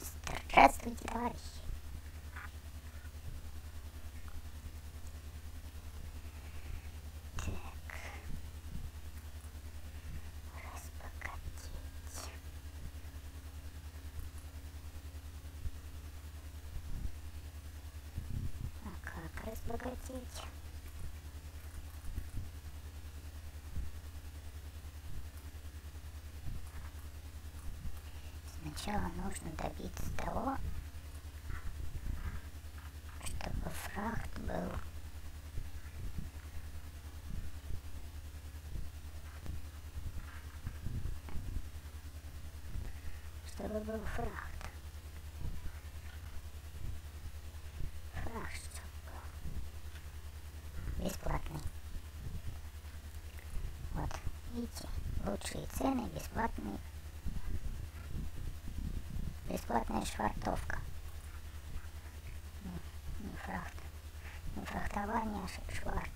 Здравствуйте, товарищи! Так, разбогатеть. А как разбогатеть? Сначала нужно добиться того, чтобы фрахт был фрахт. Фрахт, чтобы был бесплатный. Вот, видите, лучшие цены, бесплатная швартовка. Не фрахт. Не фрахтование, а шварт.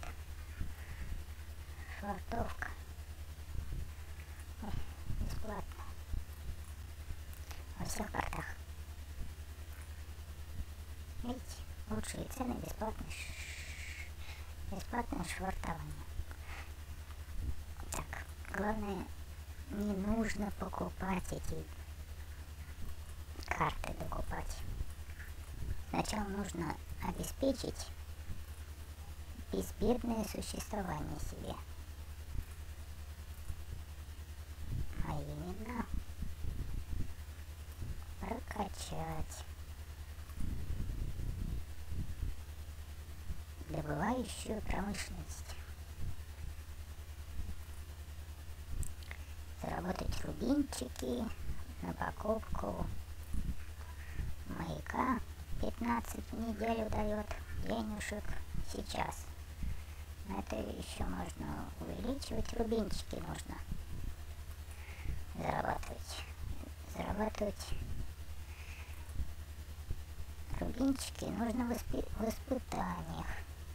Швартовка. Бесплатно. Во всех портах. Видите, лучшие цены, бесплатное швартование. Так, главное, не нужно покупать эти карты, докупать. Сначала нужно обеспечить безбедное существование себе. А именно прокачать добывающую промышленность. Заработать рубинчики на покупку маяка. 15 в неделю дает денежек сейчас. Это еще можно увеличивать. Рубинчики нужно зарабатывать рубинчики нужно в испытаниях.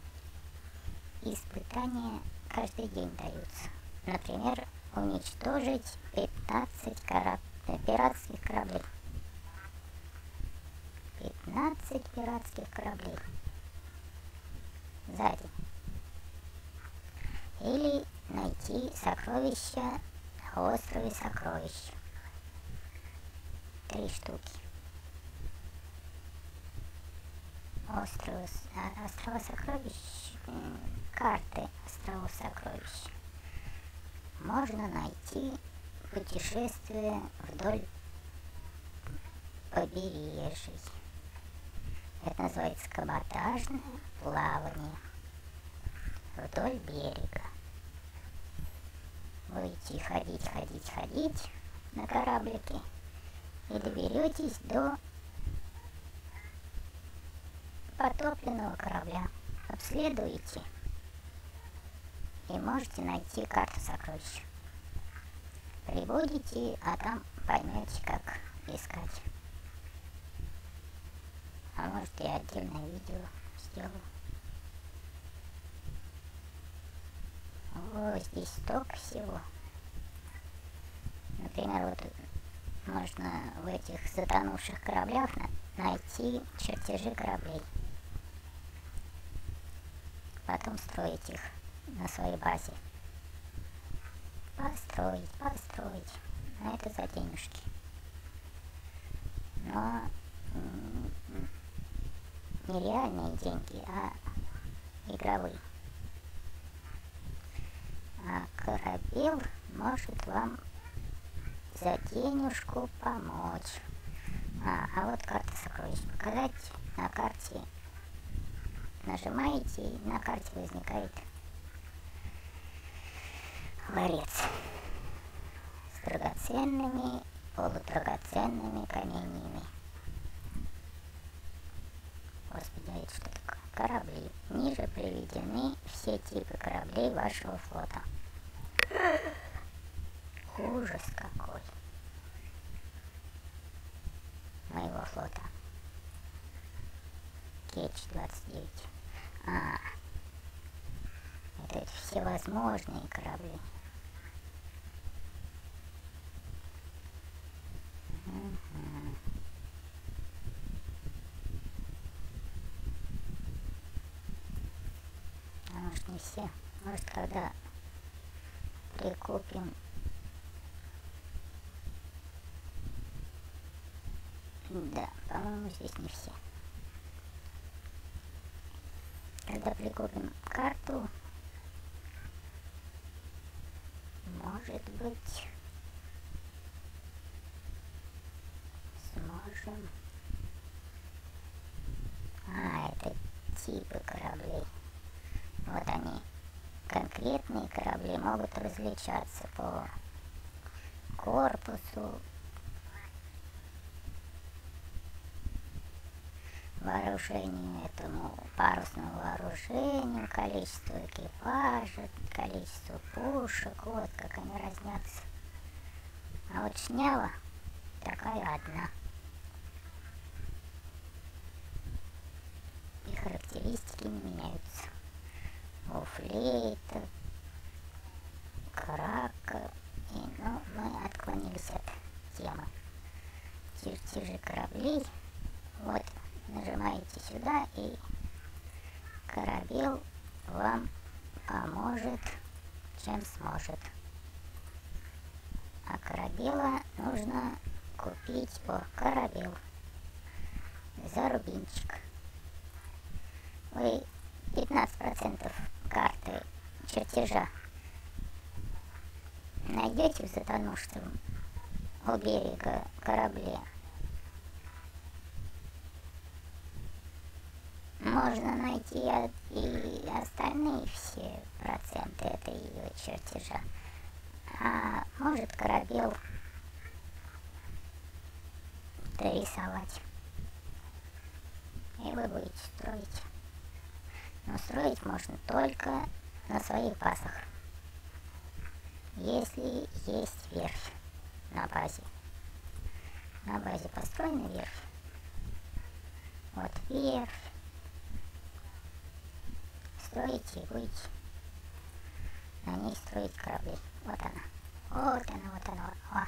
Испытания каждый день даются. Например, уничтожить 15 пиратских кораблей. 15 пиратских кораблей за день. Или найти сокровища на острове Сокровищ. 3 штуки. Острова Сокровищ, карты островов Сокровищ. Можно найти путешествие вдоль побережий. Это называется каботажное плавание вдоль берега. Будете ходить на кораблике и доберетесь до потопленного корабля. Обследуете и можете найти карту сокровищ. Прибудете, а там поймете, как искать. А может, я отдельное видео сделаю. О, здесь столько всего. Например, вот можно в этих затонувших кораблях найти чертежи кораблей. Потом строить их на своей базе. Построить. А это за денежки. Но не реальные деньги, а игровые. А корабель может вам за денежку помочь. А вот карта сокровищ показать. На карте нажимаете, и на карте возникает ларец с драгоценными, полудрагоценными каменьями. Господи, а это что такое? Корабли. Ниже приведены все типы кораблей вашего флота. Ужас какой. Моего флота. Кетч-29. Это всевозможные корабли. не все. Может, когда прикупим... Да, по-моему, здесь не все. Когда прикупим карту, может быть, сможем... это типы кораблей. Вот они. Конкретные корабли могут различаться по корпусу, вооружению, этому парусному вооружению, количеству экипажа, количеству пушек, вот как они разнятся. А вот шнява такая одна. И характеристики не меняются. У флейта, крака, но мы отклонились от темы. Чертежи кораблей. Вот, нажимаете сюда, и корабел вам поможет, чем сможет. А корабела нужно купить, корабел за рубинчик. Вы 15% карты чертежа найдете в затонувшем у берега корабле. Можно найти и остальные все проценты этой ее чертежа. А может корабел дорисовать. И вы будете строить. Но строить можно только на своих базах. Если есть верфь на базе. На базе построена верфь. Вот верфь. Строите и будете на ней строить корабли. Вот она. Вот она, вот она. О.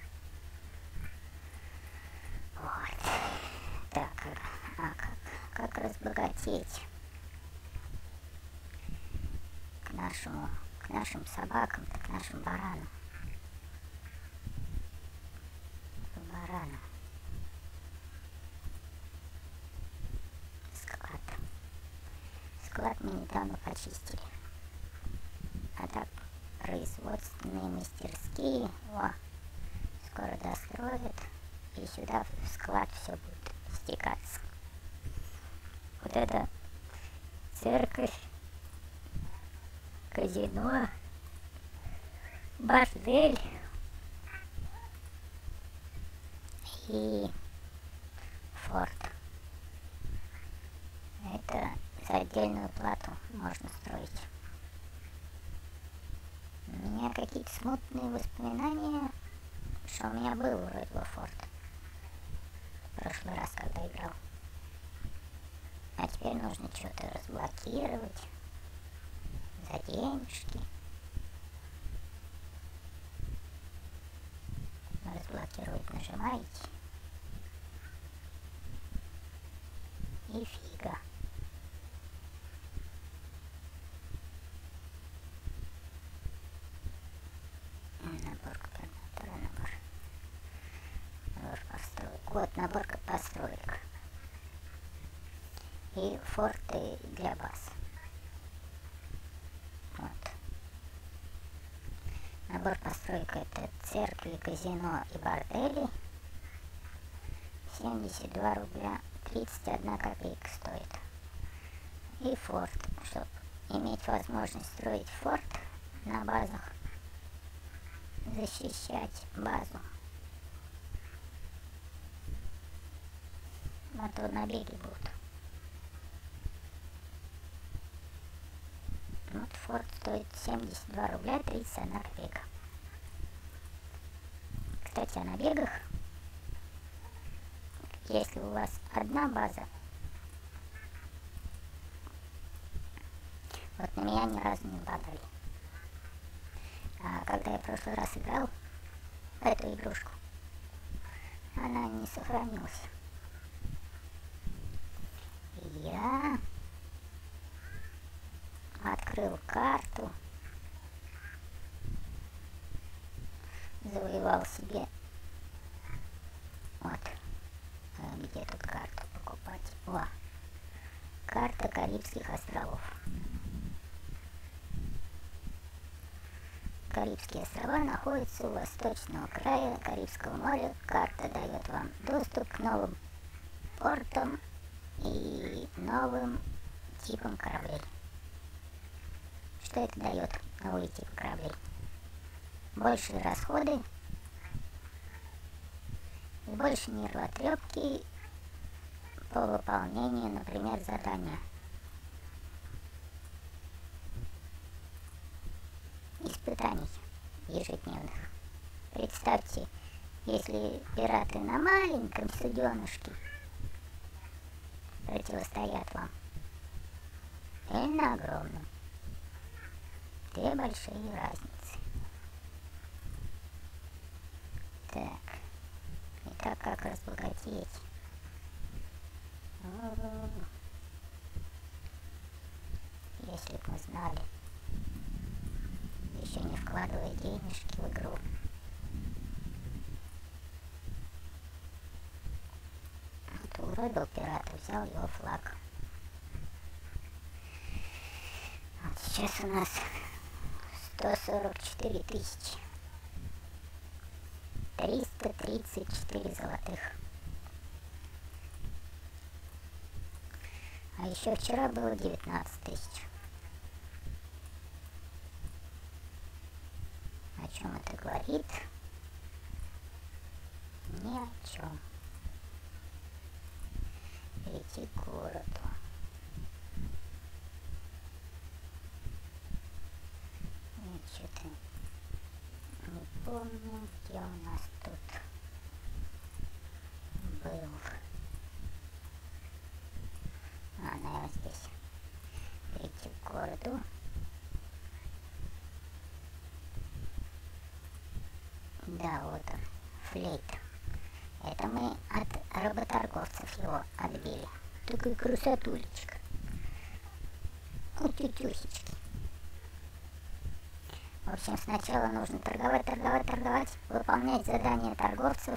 Вот. Так, как разбогатеть? К нашим собакам, к нашим баранам. Склад мы недавно почистили. А так, производственные мастерские, скоро достроят, и сюда в склад все будет стекаться. Вот это церковь, казино, бордель и форт. Это за отдельную плату можно строить. У меня какие-то смутные воспоминания, что у меня был вроде бы форт в прошлый раз, когда играл. А теперь нужно что-то разблокировать за денежки. Разблокировать нажимаете. И фига. Набор губернатора, набор построек. Вот набор построек. И форты для баз. Вот. Набор построек — это церкви, казино и бордели. 72 рубля 31 копейка стоит. И форт, чтобы иметь возможность строить форт на базах, защищать базу. А то набеги будут. Вот форт стоит 72 рубля 31 копейка. Кстати, о набегах. Если у вас одна база, вот на меня ни разу не падали. А когда я в прошлый раз играл в эту игрушку, она не сохранилась. Я открыл карту, завоевал себе, вот, где тут карту покупать, о, карта Карибских островов. Карибские острова находятся у восточного края Карибского моря. Карта дает вам доступ к новым портам и новым типам кораблей. Что это дает? Новые типы кораблей. Большие расходы и больше нервотрепки по выполнению, например, задания. Испытаний ежедневных. Представьте, если пираты на маленьком суденышке противостоят вам, или на огромном. Две большие разницы. Так. Итак, как разбогатеть? Если бы мы знали, еще не вкладывая денежки в игру. Вот уродил пирата, взял его флаг. Вот сейчас у нас 144 тысячи. 334 золотых. А еще вчера было 19 тысяч. О чем это говорит? Ни о чем. Перейти к городу. Я что-то не помню, где у нас тут был. Наверное, здесь. Перейти к городу. Да, вот он, флейт. Это мы от работорговцев его отбили. Такая красотулечка. Утютюхечки. В общем, сначала нужно торговать, выполнять задания торговцев.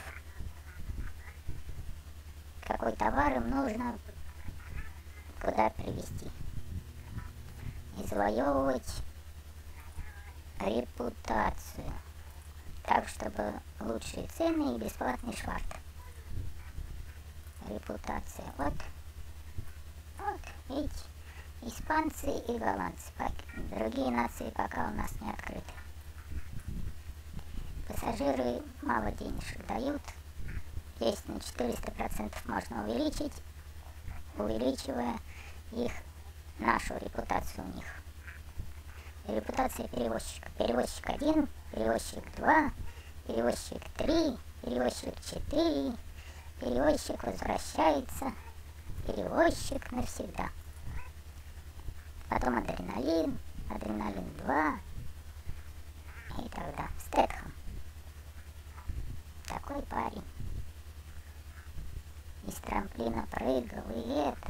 Какой товар им нужно, куда привезти. И завоевывать репутацию. Так, чтобы лучшие цены и бесплатный шварт. Репутация. Вот, видите, испанцы и голландцы. Другие нации пока у нас не открыты. Пассажиры мало денежек дают. Есть на 400% можно увеличить, увеличивая нашу репутацию у них. Репутация перевозчика. Перевозчик 1, перевозчик 2, перевозчик 3, перевозчик 4, перевозчик возвращается, перевозчик навсегда. Потом адреналин, адреналин 2 и тогда Стэтхэм. Такой парень. Из трамплина прыгал и это.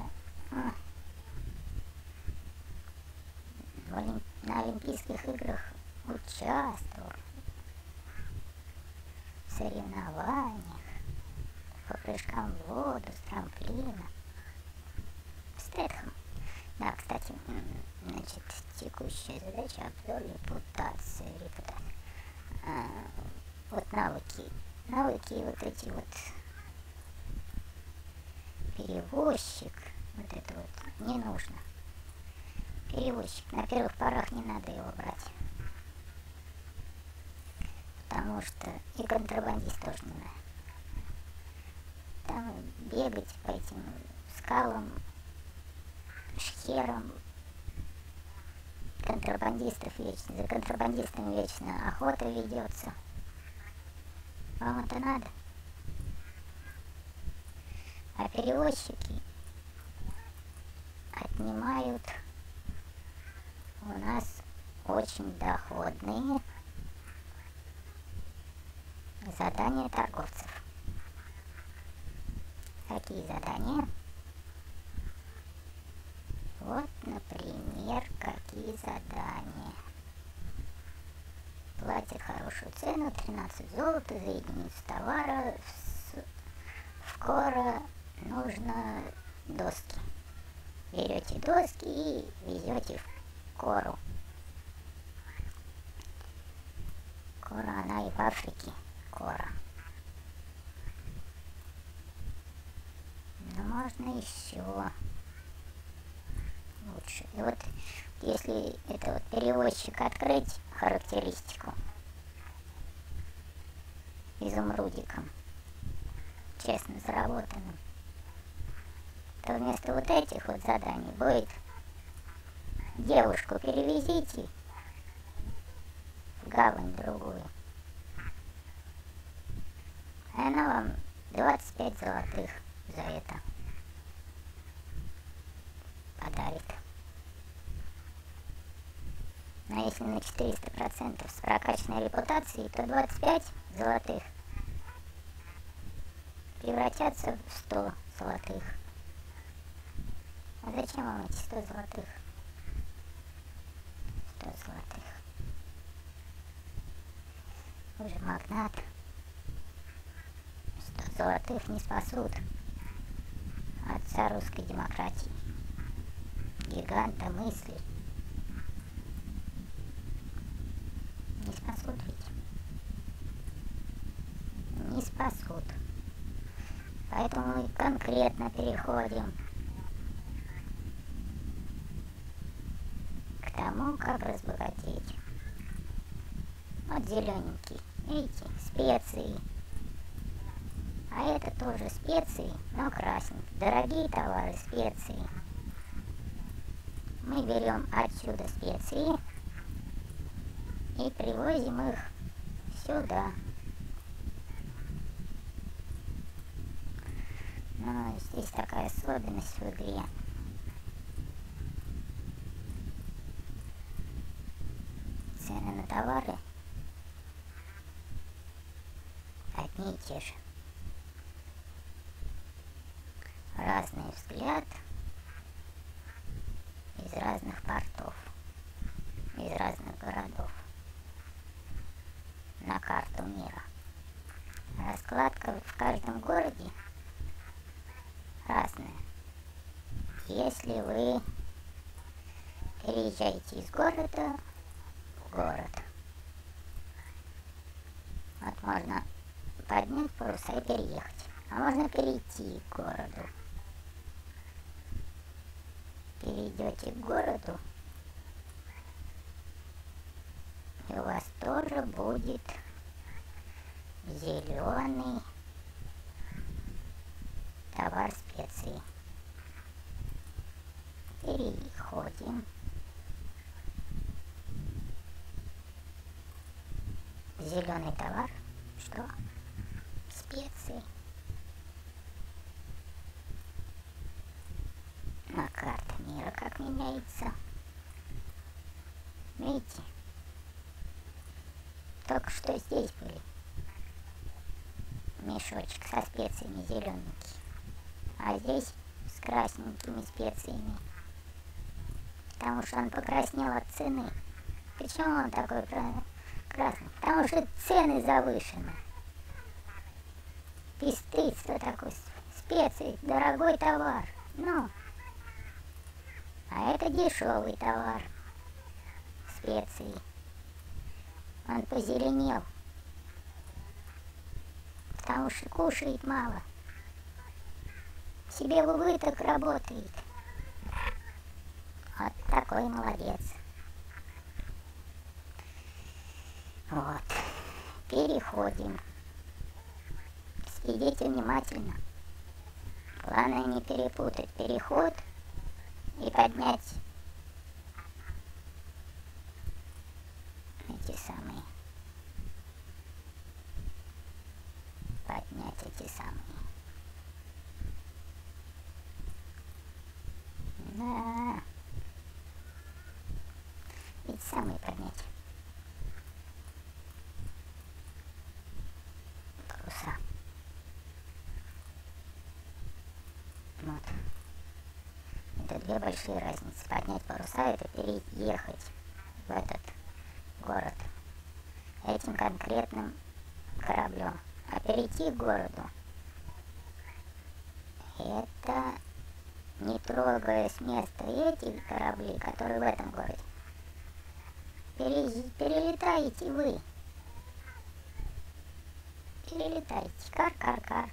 На Олимпийских играх участвовал в соревнованиях по прыжкам в воду с трамплина. Стэтхэм. Да, кстати, значит, текущая задача обзор репутации. Вот навыки вот эти вот. Перевозчик, вот это вот не нужно. Перевозчик. На первых порах не надо его брать. Потому что и контрабандист тоже не надо. Там бегать по этим скалам, шхерам. Контрабандистов вечно. За контрабандистами вечно охота ведется. Вам это надо? А перевозчики отнимают у нас очень доходные задания торговцев. Какие задания? Вот, например, какие. Какие задания? Платят хорошую цену, 13 золота за единицу товара. В Кора нужно доски. Берете доски и везете в Кору. Кора, она и в Африке. Кора. Но можно еще лучше. И вот если это вот перевозчик открыть характеристику изумрудиком, честно заработанным, то вместо вот этих вот заданий будет: девушку перевезите в гавань другую, и она вам 25 золотых за это подарит. Но если на 400% с прокачанной репутацией, то 25 золотых превратятся в 100 золотых. А зачем вам эти 100 золотых? 100 золотых. Вы же магнат. 100 золотых не спасут отца русской демократии, гиганта мысли. Не спасут ведь. Не спасут. Поэтому мы конкретно переходим к тому, как разбогатеть. Вот зелененький, видите, специи. А это тоже специи, но красненькие. Дорогие товары, специи. Мы берем отсюда специи и привозим их сюда. Но здесь такая особенность в игре. Цены на товары одни и те же. Разный взгляд из разных портов, из разных городов на карту мира. Раскладка в каждом городе разная. Если вы переезжаете из города в город, вот можно поднять паруса и переехать, а можно перейти к городу. Перейдете к городу, и у вас тоже будет зеленый товар, специи. Переходим. Зеленый товар. Что? Специи. А карта мира как меняется. Видите? Только что здесь были мешочек со специями зелененький, а здесь с красненькими специями, потому что он покраснел от цены. Почему он такой красный? Потому что цены завышены. Пестыцтво такое, специи, дорогой товар. Ну, а это дешевый товар, специи. Он позеленел, потому что кушает мало. Себе в убыток работает. Вот такой молодец. Вот. Переходим. Следите внимательно. Главное не перепутать переход и поднять эти самые. Поднять эти самые. Да. Эти самые поднять. Паруса. Вот. Это две большие разницы. Поднять паруса — это переехать в этот город этим конкретным кораблем. А перейти к городу — это не трогая с места эти корабли, которые в этом городе. Перелетаете вы. Перелетаете. Кар-кар-кар.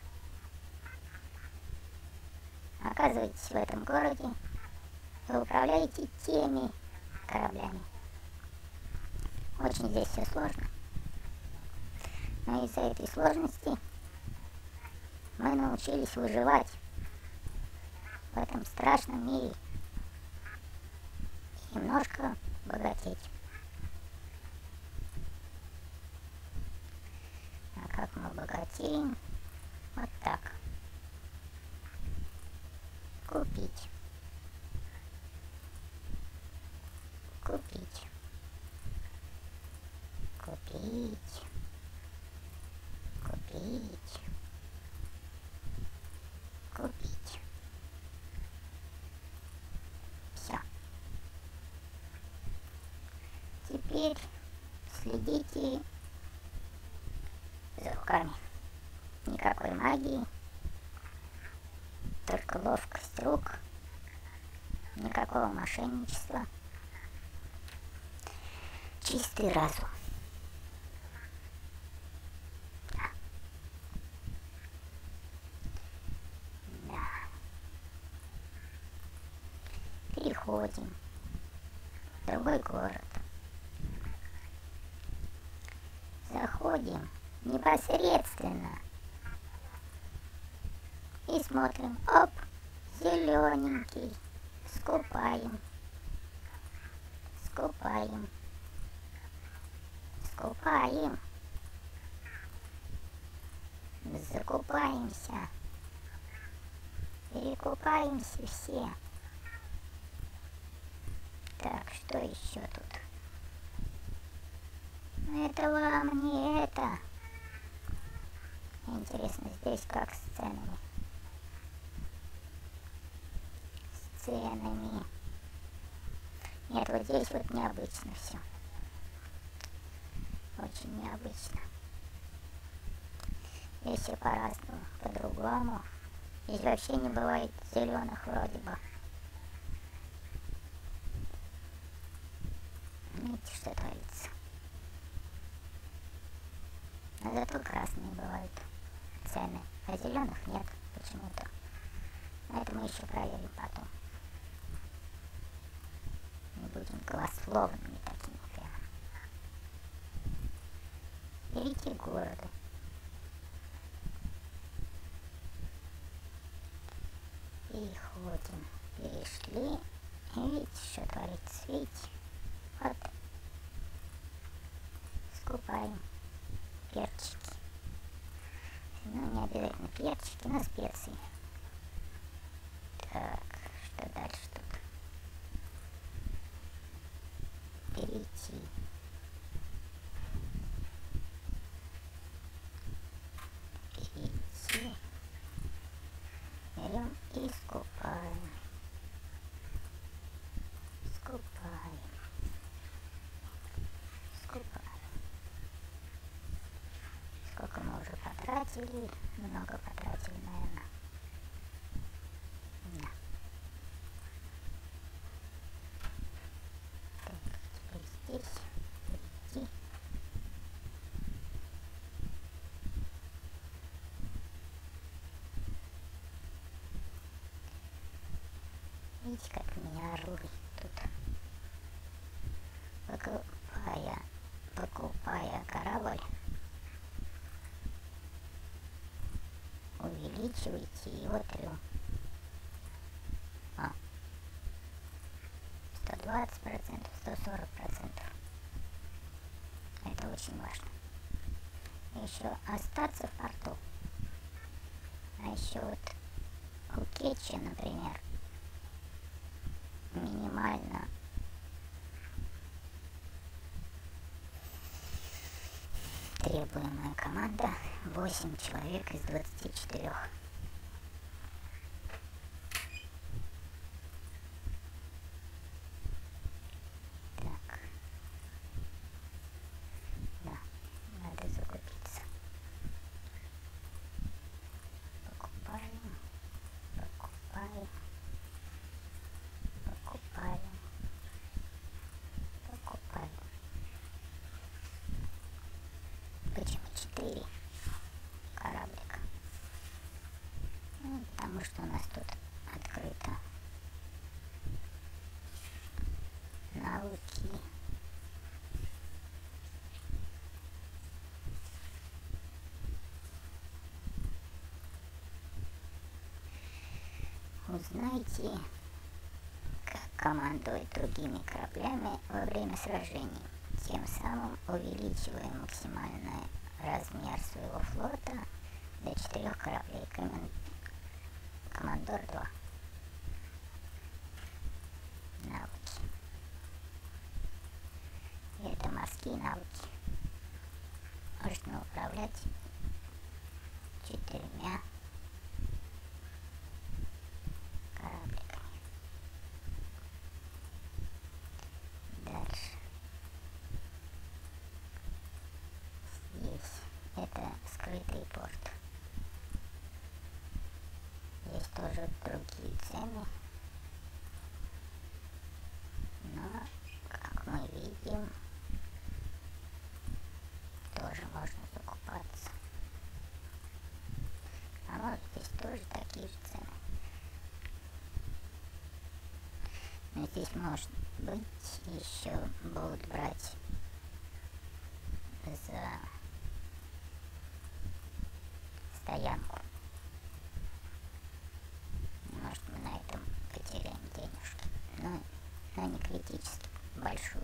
Оказываетесь в этом городе. Вы управляете теми кораблями. Очень здесь все сложно. Но из-за этой сложности мы научились выживать в этом страшном мире и немножко богатеть. А как мы богатеем? Вот так. Купить. Купить. Купить. Купить. Купить. Все. Теперь следите за руками. Никакой магии, только ловкость рук, никакого мошенничества, чистый разум. Да. Переходим в другой город. Заходим непосредственно и смотрим, оп, зелененький, скупаем, скупаем, скупаем, закупаемся, перекупаемся все. Так, что еще тут? Это вам не это. Интересно, здесь как с ценами? С ценами. Нет, вот здесь вот необычно все. Очень необычно. Здесь все по-разному, по-другому. Здесь вообще не бывает зеленых вроде бы. Видите, что творится? Но зато красные бывают цены, а зеленых нет почему-то. Но это мы еще проверим потом. Не будем голословными такими прямо. Перейти к городу. Переходим. Перешли. И видите, что творится? Видите? Вот. Скупаем перчики. Ну, не обязательно перчики, но специи. Так, что дальше тут? Перейти. Перейти. Берем и скупаем. Скупаем. Скупаем. Сколько мы уже потратили? Много потратили, наверное. Да. Так, теперь здесь перейти. Видите, как меня рулит тут. Покупая корабль, увеличивайте его трюм. 120%, 140%. Это очень важно. Еще остаться в порту. А еще вот у Кетча, например, минимально требуемая команда 8 человек из 24. нас тут открыто? Навыки. Узнайте, как командовать другими кораблями во время сражений, тем самым увеличивая максимальный размер своего флота до 4 кораблей. Командор 2. Навыки. Это морские навыки. Можно управлять 4 корабликами. Дальше. Здесь это скрытый порт. Есть тоже другие цены. Но, как мы видим, тоже можно закупаться. А может, здесь тоже такие же цены. Но здесь, может быть, еще будут брать за стоянку. Может, мы на этом потеряем денежки. Но не критически большую.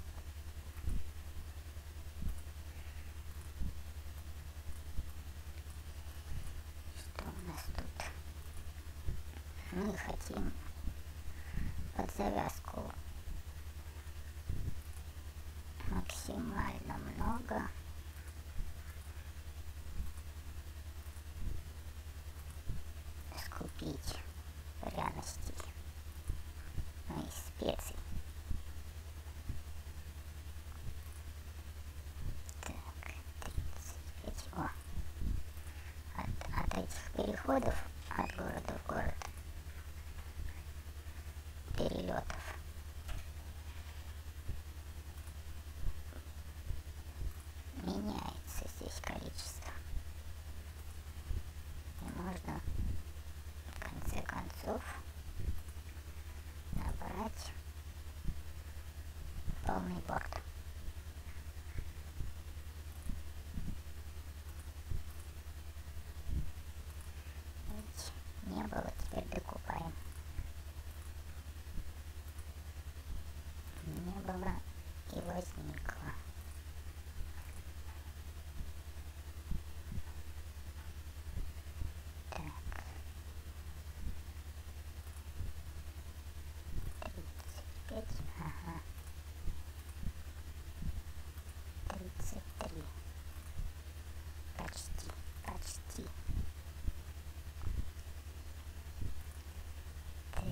Что у нас тут? Мы хотим под завязку максимально много скупить пряностей, ну и специй. Так, 35. О, от этих переходов от города в город, перелетов, меняется здесь количество. И можно в конце концов набрать полный борт. Ведь не было, теперь докупаем. Не было и возникло. Так. 35. Ага. 33. Почти. Так.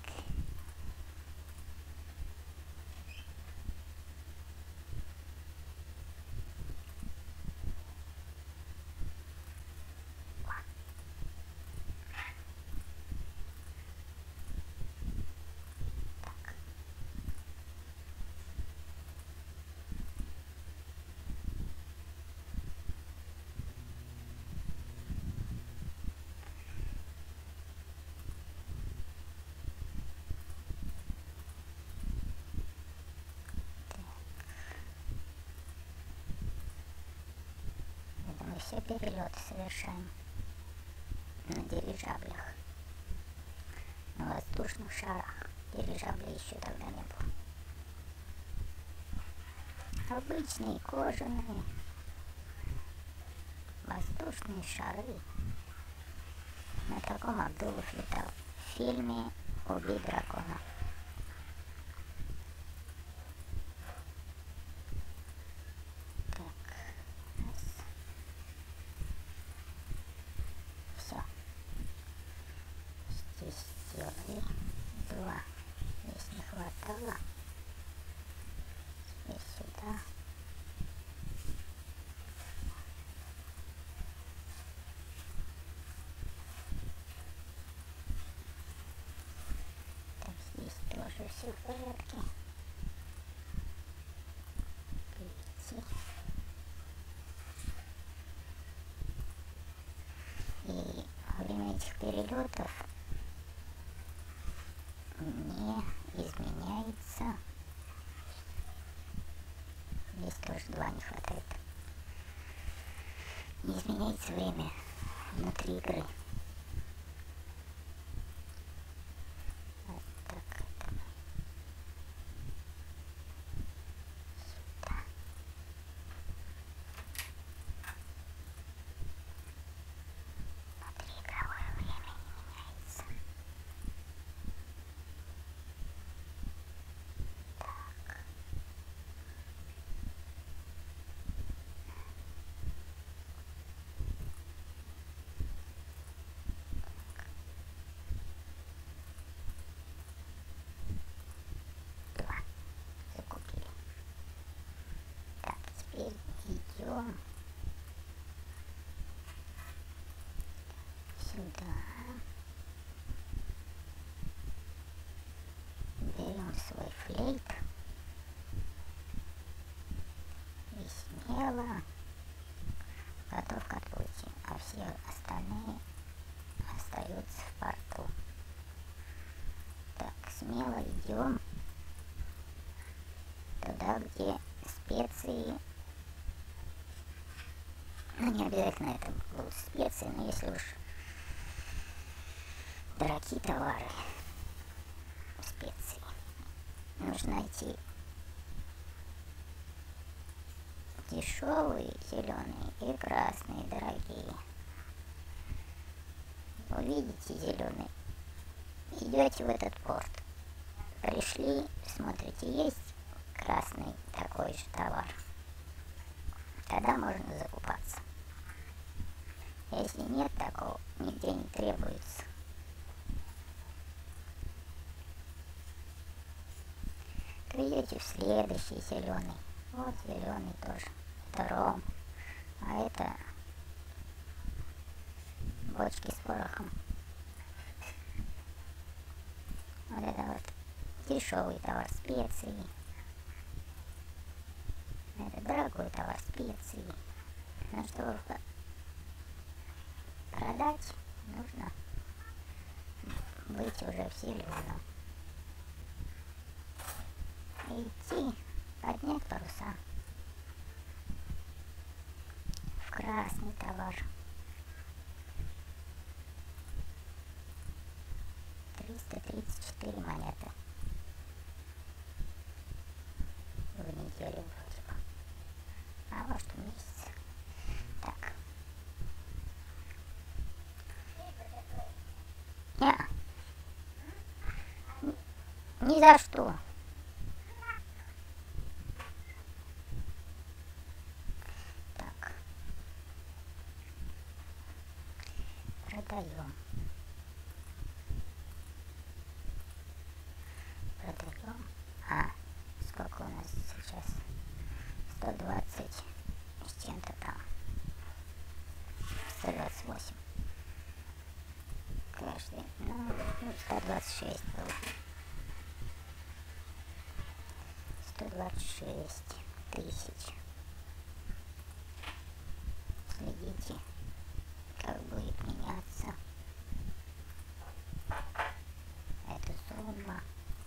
Это мы все перелеты совершаем на дирижаблях, на воздушных шарах. Дирижаблей еще тогда не было. Обычные кожаные воздушные шары. На таком Абдулов летал в фильме «Убей дракона». Так, раз. Все. Здесь сделали 2. Здесь не хватало. Теперь сюда. Так, здесь тоже все в порядке. Перейти. И во время этих перелетов не изменяется. Здесь тоже 2 не хватает. Не изменяется время внутри игры. Вот так это. Сюда. Внутриигровое время не меняется. Так. Закупили. Так, теперь идем сюда. Берем свой флейт и смело готов к отплытию, а все остальные остаются в порту. Так, смело идем туда, где специи. Ну, не обязательно это будут специи, но если уж дорогие товары, специи, нужно найти дешевые, зеленые и красные, дорогие. Увидите зеленый, идете в этот порт. Пришли, смотрите, есть красный такой же товар. Тогда можно закупаться. Если нет такого, нигде не требуется. То идете в следующий зеленый. Вот зеленый тоже. Это ром. А это бочки с порохом. Вот это вот дешевый товар, специи. Это дорогой товар, специи. Но чтобы продать, нужно быть уже в зеленом. И идти, поднять паруса в красный товар. 334 монеты в неделю вроде бы. А может в месяц. Так. Ни за что. Так. Продаем. Сколько у нас сейчас? 120 с чем-то там. 128. Каждый. Ну 126 был. 126 тысяч. Следите, как будет меняться эта сумма.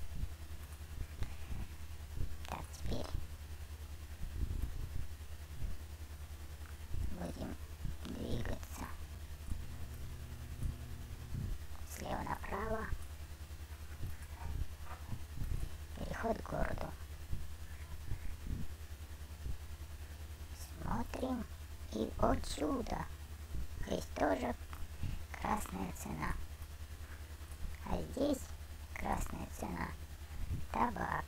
Так, теперь будем двигаться слева направо. Переход к городу. Смотрим, и о чудо, здесь тоже красная цена. А здесь красная цена табак.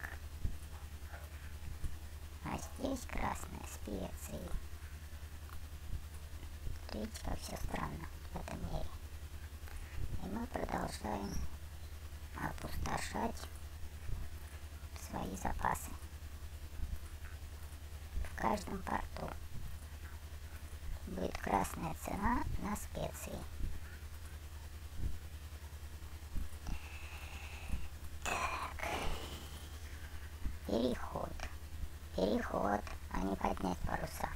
А здесь красные специи. Видите, как все странно в этом мире. И мы продолжаем опустошать свои запасы. В каждом порту будет красная цена на специи. Так. Переход. Переход, а не поднять паруса.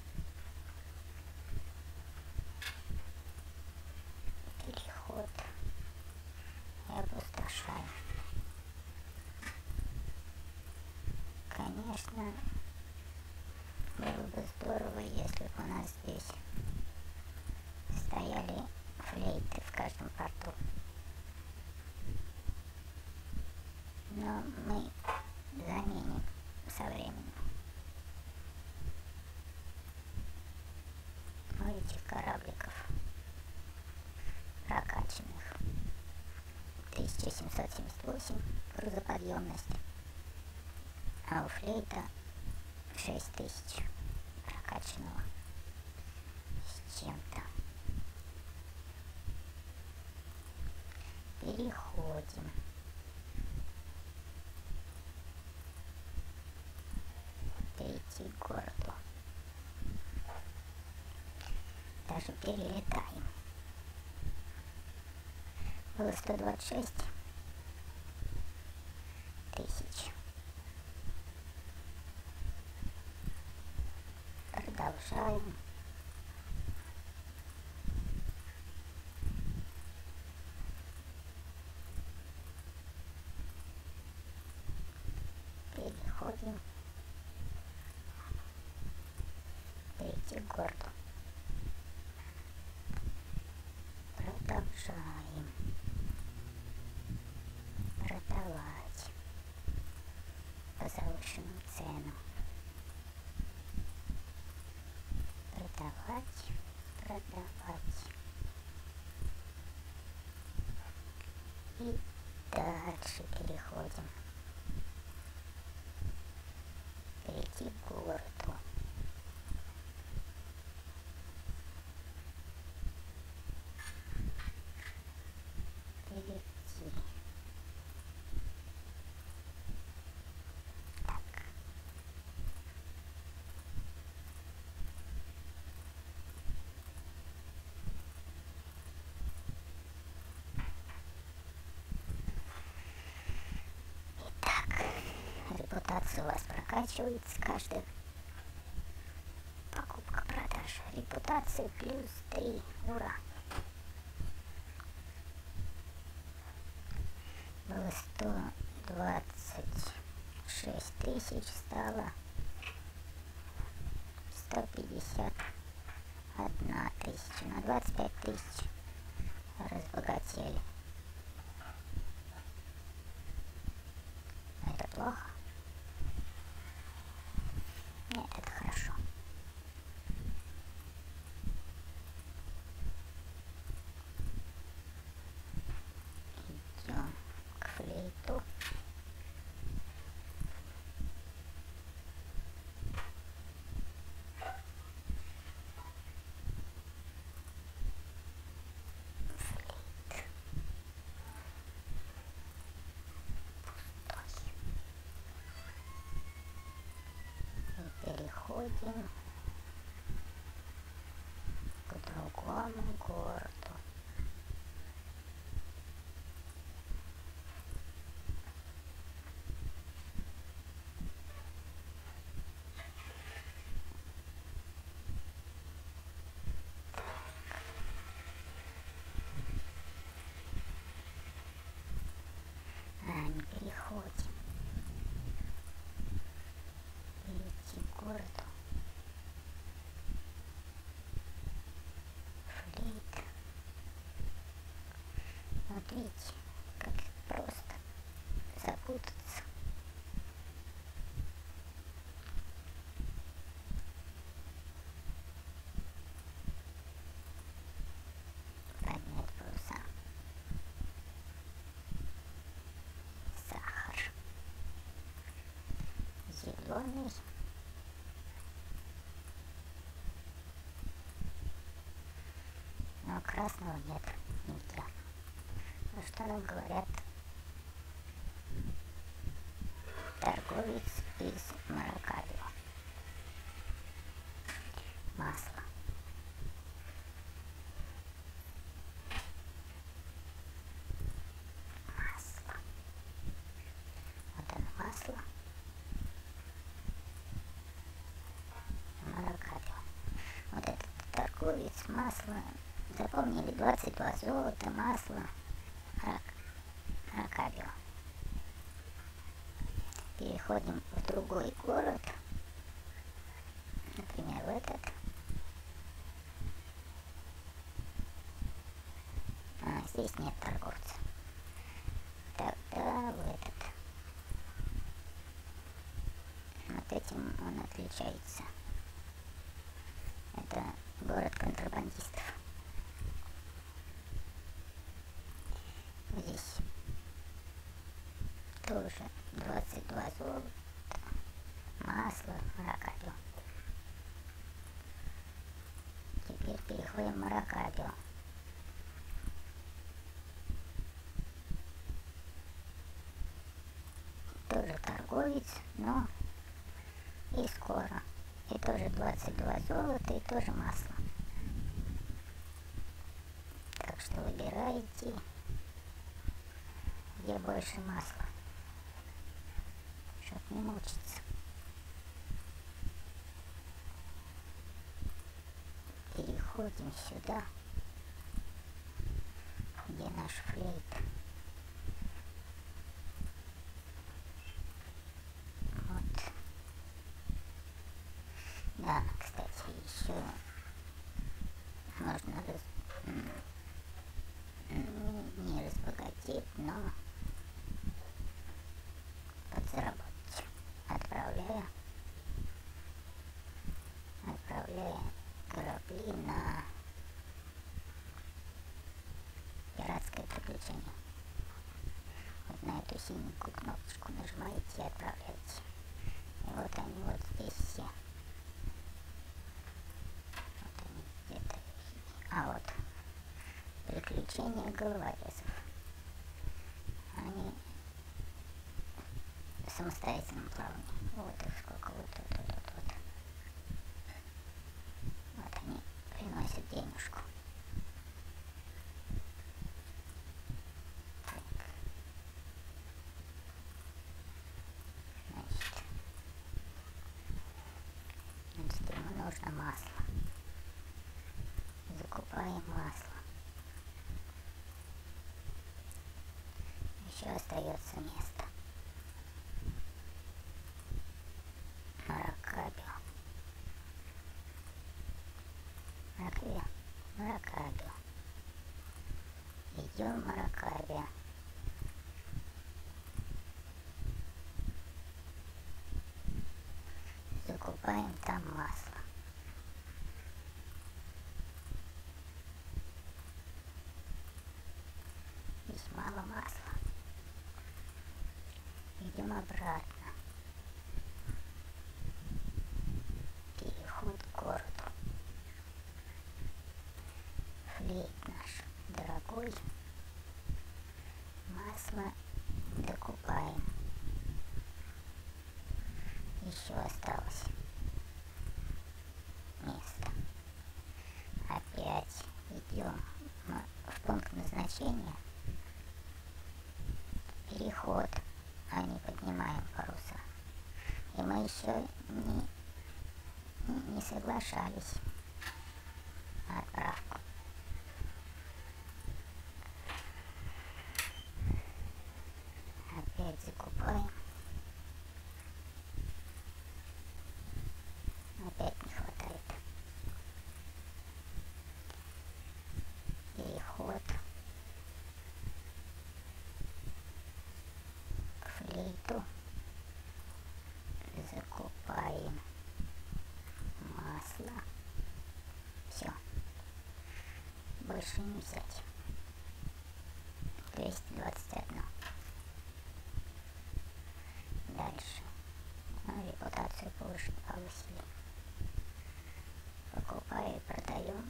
Переход. И опустошаем. конечно, было бы здорово, если бы у нас здесь стояли флейты в каждом порту. Но мы заменим со временем. У этих корабликов прокачанных 1778 грузоподъемность, а у флейта 6000 прокачанного с чем-то. Переходим. Перейти к городу. Даже перелетаем. Было 126 тысяч. Продолжаем. Переходим. Перейти к городу. Продолжаем. Продавать по завышенную цену. Продавать. И дальше переходим. Перейти к городу. Перейти. Так. Итак, репутация у вас прокачивается каждая покупка-продажа. Репутация плюс 3. Ура! Было 126 тысяч, стало 151 тысяча. На 25 тысяч разбогатели. Это плохо? Нет, это хорошо. Идем к флейту. Флейт. Пустой. И переходим к другому городу. Не переходим. Перейти к городу. Флейт. Вот видите, как просто запутаться. Поднять паруса. Сахар. Зеленый. Но красного нет нигде. Ну что нам говорят торговец из Маракайбо? Масло. Масло. Вот оно, масло. Маракайбо. Вот этот торговец масла. Запомнили, 22 золота, масло, Маракайбо. Переходим в другой город, например, в этот. Здесь нет торговца. Тогда в этот. Вот этим он отличается. Это город контрабандистов. Здесь тоже 22 золота, масло, Маракайбо. Теперь переходим в Маракайбо. Тоже торговец, но и скоро. И тоже 22 золота, и тоже масло. Так что выбирайте, где больше масла, чтоб не мучиться. Переходим сюда, где наш флейт. Вот. Да, кстати, еще можно не разбогатеть, но подзаработать. Отправляя корабли на пиратское приключение. Вот на эту синенькую кнопочку нажимаете и отправляете. И вот они вот здесь все. Вот они где-то. А вот приключения головорезов. Они в самостоятельном плавании. Вот их сколько, вот. Вот они приносят денежку. Так. Значит, ему нужно масло. Закупаем масло. Еще остается место. Маракайбо. Идем в Маракайбо. Закупаем там масло. Здесь мало масла. Идем обратно. Переход к городу. Флейт наш дорогой. Масло докупаем. Еще осталось место. Опять идем в пункт назначения. Переход, а не поднимаем паруса. И мы еще не соглашались на отправку. Опять закупаем. Опять не хватает. Переход к флейту. Закупаем масло. Все. Больше не взять. 221. Дальше. Репутацию повысили. Покупаем, продаем.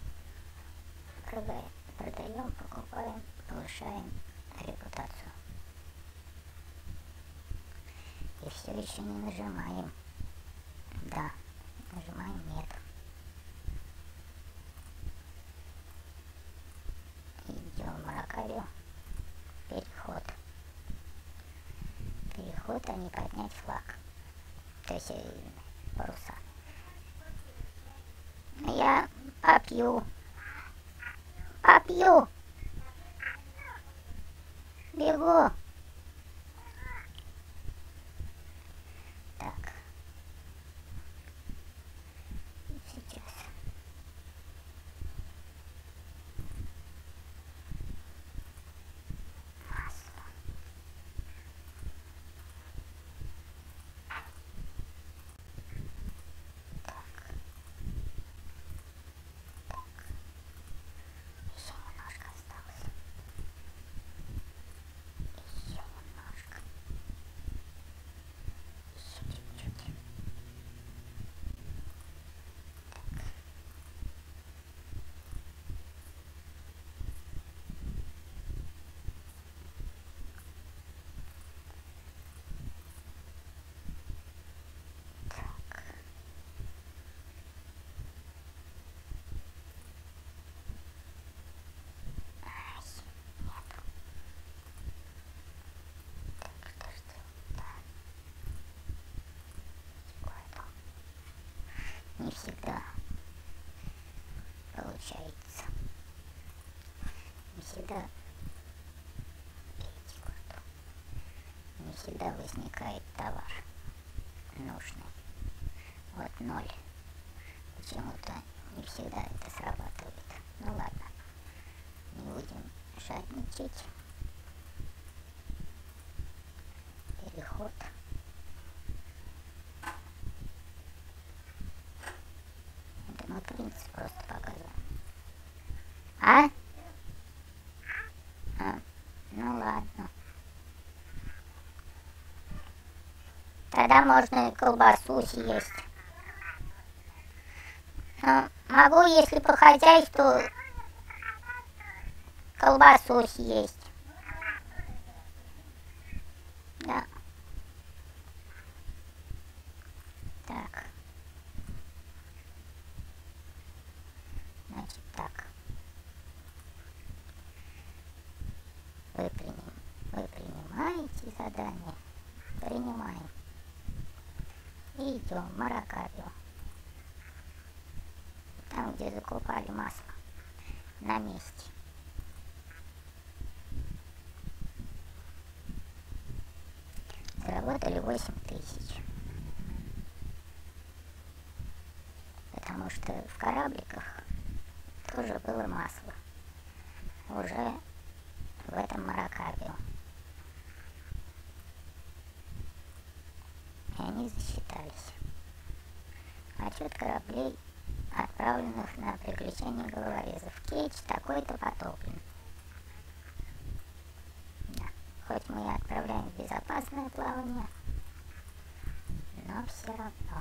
Продаем, покупаем, повышаем репутацию. И все еще не нажимаем. Да, нажимаем нет. Идем в Маракайбо. Переход. Переход, а не поднять флаг. То есть паруса. Я попью. Бегу. всегда не всегда возникает товар нужный. Вот 0. Почему-то не всегда это срабатывает. Ну ладно, не будем жадничать. Переход. Это мы принцип просто показываем. Ну ладно. Тогда можно колбасу съесть. Но могу, если по хозяйству, колбасу съесть. Да. Так. Значит так. Вы принимаете задание? Принимаем. И идем в Маракайбо. Там, где закупали масло. На месте. Заработали 8000. Потому что в корабликах тоже было масло. Уже в этом Маракайбо. И они засчитались. Отчет кораблей, отправленных на приключения головорезов. Кейдж такой-то потоплен. Да. Хоть мы и отправляем в безопасное плавание, но все равно.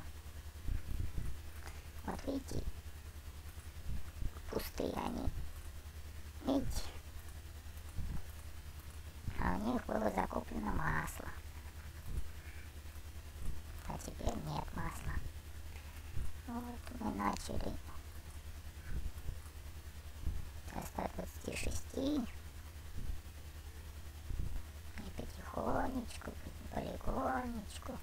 Вот видите, пустые они. Видите? А у них было закуплено масло. А теперь нет масла. Вот мы начали со 126 и потихонечку, полигонечку.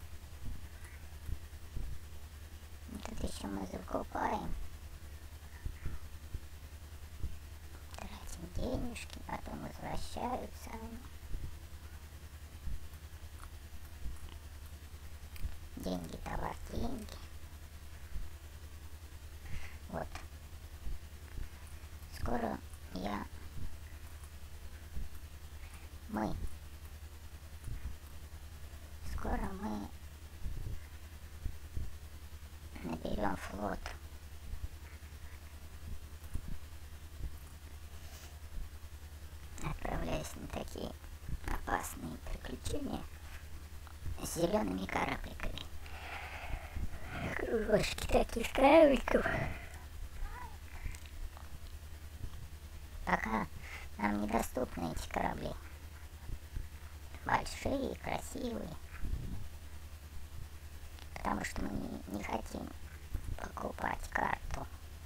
Тут еще мы закупаем, тратим денежки, потом возвращаются они. Деньги, товар, деньги. Вот. Скоро мы наберем флот. Отправляясь на такие опасные приключения с зелеными корабликами. Кружки таких корабликов. Пока нам недоступны эти корабли. Большие, красивые. Потому что мы не хотим покупать карту.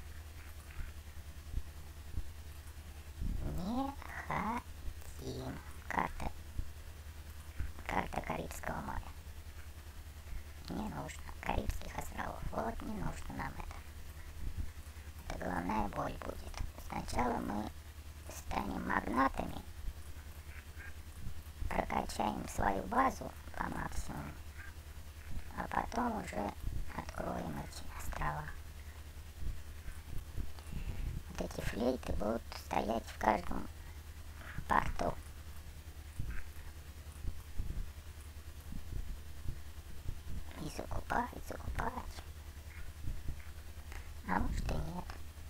Не хотим. Карта Карибского моря. Не нужно. Карибских островов. Вот не нужно нам это. Это головная боль будет. Сначала мы станем магнатами, прокачаем свою базу по максимуму, а потом уже откроем эти острова. Вот эти флейты будут стоять в каждом порту. И закупать. А может и нет.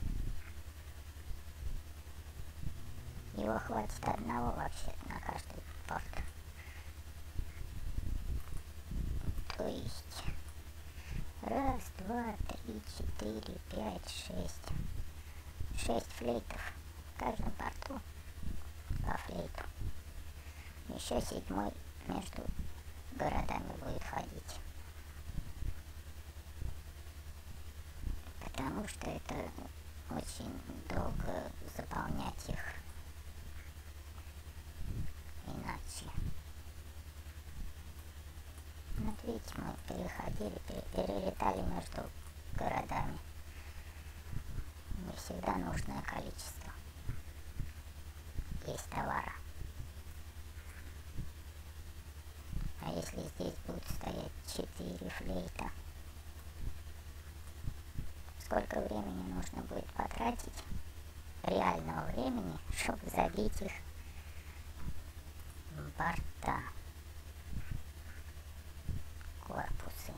Его хватит одного вообще на каждый порт. То есть 1, 2, 3, 4, 5, 6. 6 флейтов в каждом порту по флейту. Еще 7 между городами будет ходить. Потому что это очень долго заполнять их. Иначе. Вот видите, мы перелетали между городами. Не всегда нужное количество. есть товара. А если здесь будут стоять 4 флейта, сколько времени нужно будет потратить, реального времени, чтобы забить их в борта, корпусы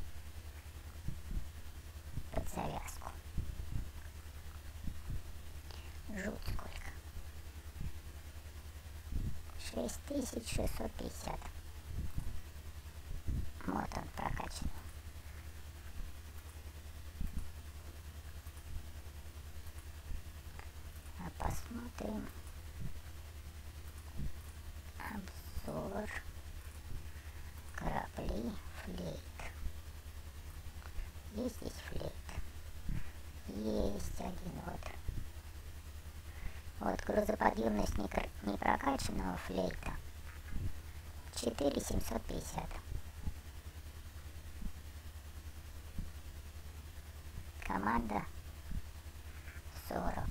под завязку. Жуть сколько. 6650. Вот он прокачанный. А посмотрим обзор корабли флейт. Есть здесь флейт? Есть один вот. Вот грузоподъемность непрокачанного флейта 4750. Команда 40.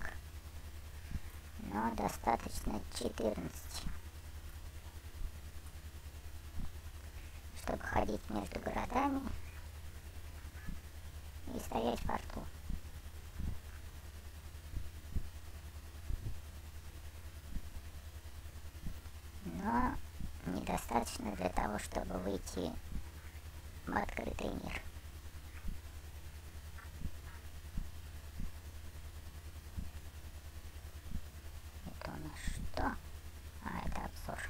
Но достаточно 14, чтобы ходить между городами и стоять в порту. Но недостаточно для того, чтобы выйти в открытый мир. Это у нас что? А, это обзор.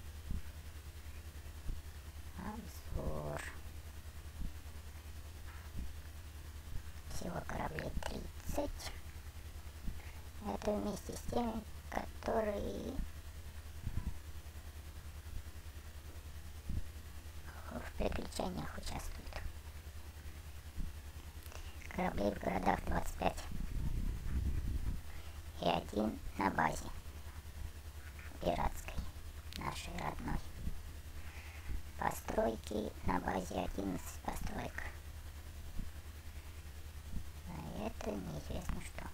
Обзор. Всего кораблей 30. Это вместе с теми, которые в приключениях участвуют. Кораблей в городах 25. И один на базе пиратской, нашей родной. Постройки на базе 11 построек. А это неизвестно что.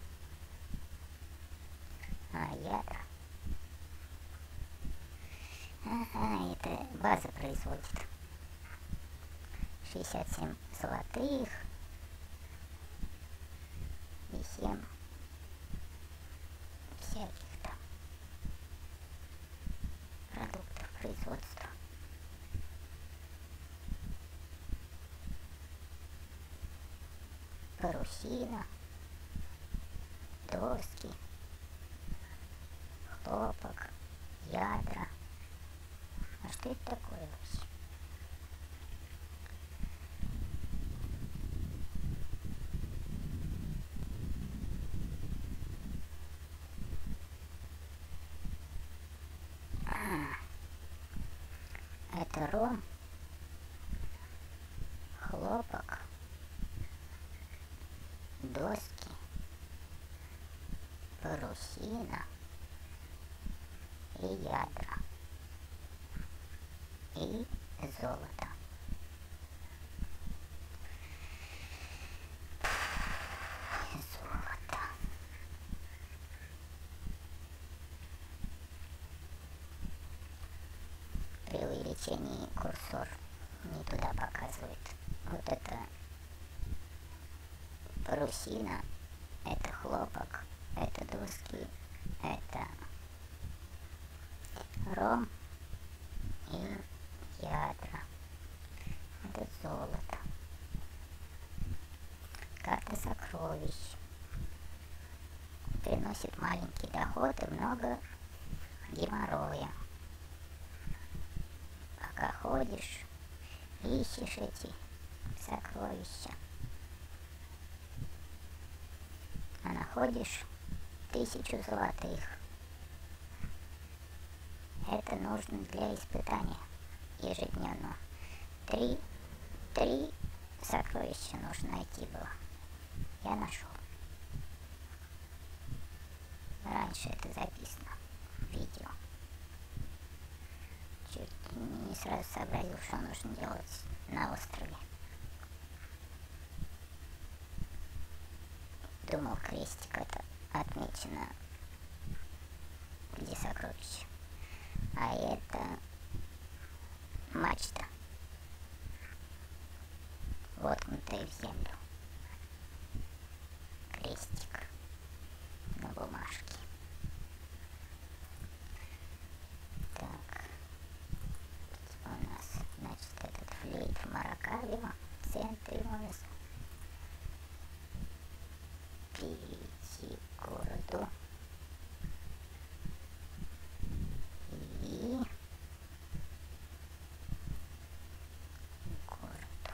А, ядра. Ага, это база производит. 67 золотых и 7 всяких там продуктов производства. Парусина, доски, хлопок, ядра. А что это такое вообще? Это ром, хлопок, доски, парусина и ядра и золото. Золото. При увеличении курсор не туда показывает. Вот это парусина, это хлопок, это доски, это ром и ядра. Это золото. Карта сокровищ. Приносит маленький доход и много геморроя. Пока ходишь, ищешь эти сокровища. А находишь 1000 золотых. Это нужно для испытания ежедневно. Три сокровища нужно найти было. Я нашел. Раньше это записано в видео. Чуть не сразу сообразил, что нужно делать на острове. Думал, крестик это отмечено, где сокровища. сокровища. А это мачта, воткнутая в землю. Крестик на бумажке. Так, у нас, значит, этот флейт в Маракайбо в центре у нас. Перейти к городу. И городу.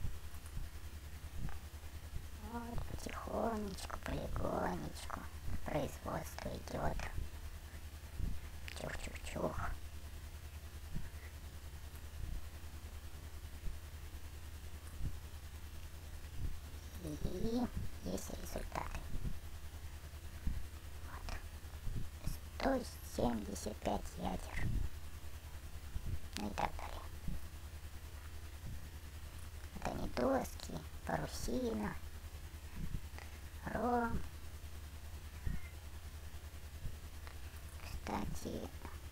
Вот потихонечку, полигонечку производство идет. Чух-чух-чух. И есть результаты. Вот. 175 ядер. Ну и так далее. Это не доски, парусина, ром. Кстати,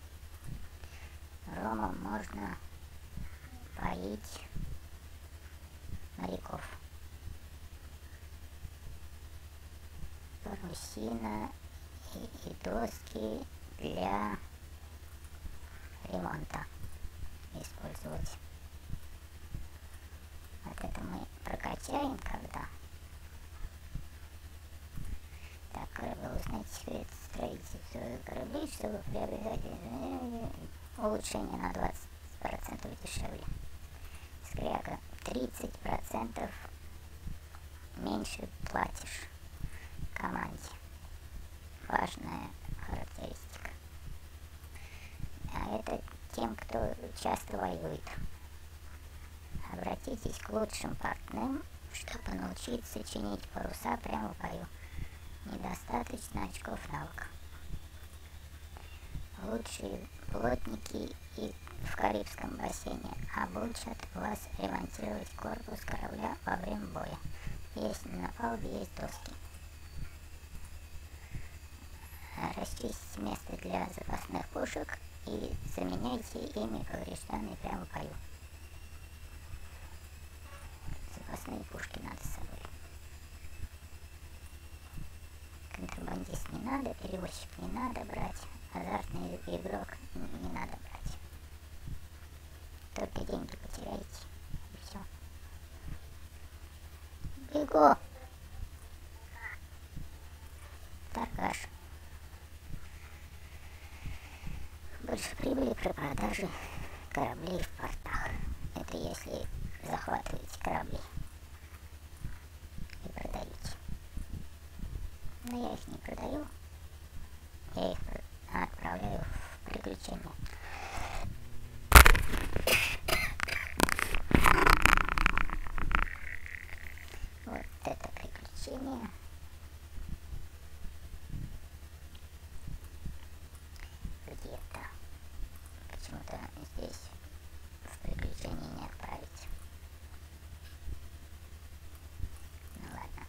ромом можно поить моряков. Парусина и доски для ремонта использовать. Вот это мы прокачаем когда. Так, корабли, узнать секрет строительства кораблей, чтобы приобретать улучшение на 20% дешевле. Скряга 30% меньше платишь команде. Важная характеристика. А это тем, кто часто воюет. Обратитесь к лучшим портным, чтобы научиться чинить паруса прямо в бою. Недостаточно очков навыка. Лучшие плотники и в Карибском бассейне обучат вас ремонтировать корпус корабля во время боя, если на палубе есть доски. Расчистите место для запасных пушек и заменяйте ими поврежденные прямо в бою. Запасные пушки надо с собой. Контрабандист не надо, перевозчик не надо брать, азартный игрок не надо брать. Только деньги потеряете, и все. Бегу! Торгаш. Больше прибыли при продаже кораблей в портах. Это если захватываете корабли и продаете. Но я их не продаю, я их отправляю в приключения. Вот это приключение. Где-то. Почему-то здесь в приключения не отправить. Ну ладно.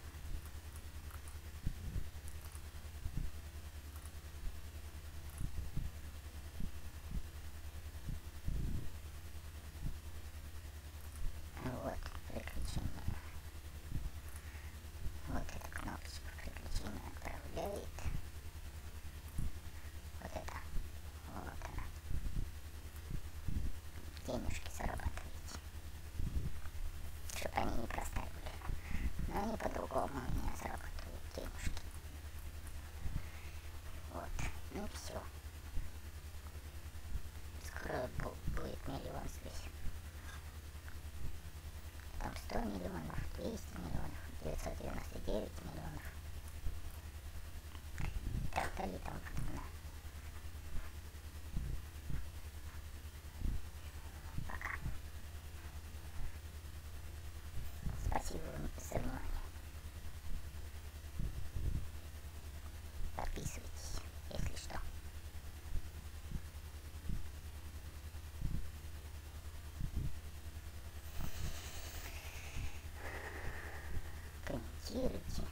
Вот приключение. Вот эта кнопочка приключения отправляет. Вот это. Вот она. Денежки зарабатываете. Чтоб они не простаивали. Но они по-другому у меня зарабатывают денежки. Вот. Ну и все. Скоро будет миллион здесь. Там 100 миллионов, 200 миллионов, 999 миллионов. И так далее, там подобное. Пока. Спасибо вам за внимание. Подписывайтесь, если что. Комментируйте.